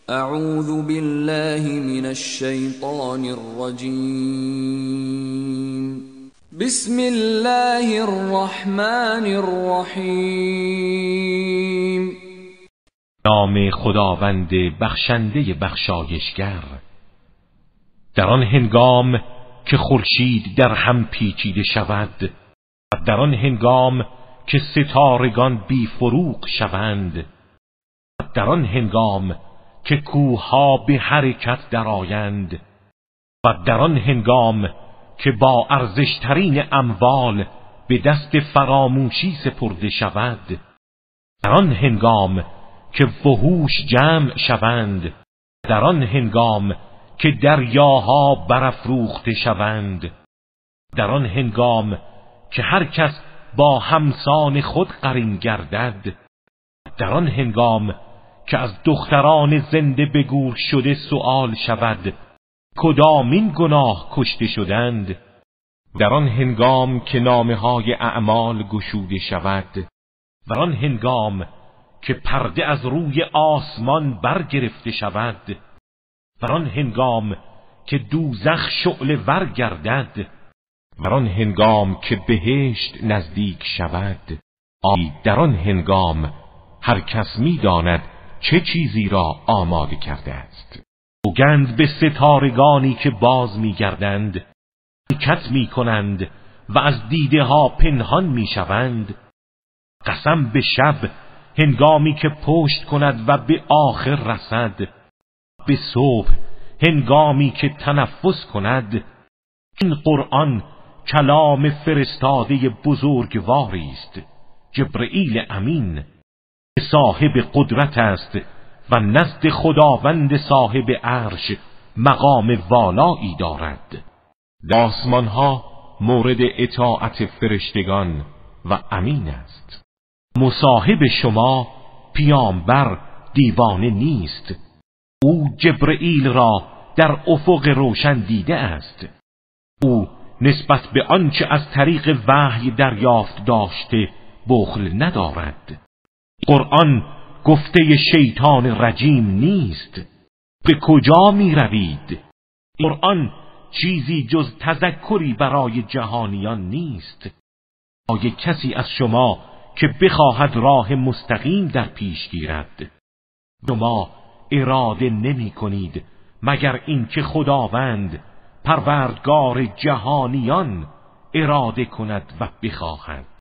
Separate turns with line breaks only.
اعوذ بالله من الشیطان الرجیم. بسم الله الرحمن الرحیم.
نام خداوند بخشنده بخشایشگر. در آن هنگام که خورشید در هم پیچیده شود و در آن هنگام که ستارگان بی فروغ شوند و در آن هنگام که کوه‌ها به حرکت درآیند و در آن هنگام که با ارزشترین اموال به دست فراموشی سپرده شود، در آن هنگام که وحوش جمع شوند، در آن هنگام که دریاها برافروخته شوند، در آن هنگام که هر کس با همسان خود قرین گردد، در آن هنگام که از دختران زنده به گور شده سؤال شود کدامین گناه کشته شدند، در آن هنگام که نامه‌های اعمال گشوده شود، در آن هنگام که پرده از روی آسمان برگرفته شود، در آن هنگام که دوزخ شعله ور گردد، در آن هنگام که بهشت نزدیک شود، در آن هنگام هر کس می‌داند چه چیزی را آماده کرده است. سوگند به ستارگانی که باز می‌گردند، حرکت می‌کنند و از دیده ها پنهان می‌شوند. قسم به شب هنگامی که پشت کند و به آخر رسد، به صبح هنگامی که تنفس کند. این قرآن کلام فرستاده بزرگواری است، جبرئیل امین، صاحب قدرت است و نزد خداوند صاحب عرش مقام والایی دارد. آسمان ها مورد اطاعت فرشتگان و امین است. مصاحب شما پیامبر دیوانه نیست. او جبرئیل را در افق روشن دیده است. او نسبت به آنچه از طریق وحی دریافت داشته بخل ندارد. قرآن گفته شیطان رجیم نیست. به کجا می روید؟ قرآن چیزی جز تذکری برای جهانیان نیست. آیا کسی از شما که بخواهد راه مستقیم در پیش گیرد؟ شما اراده نمی کنید مگر اینکه خداوند پروردگار جهانیان اراده کند و بخواهد.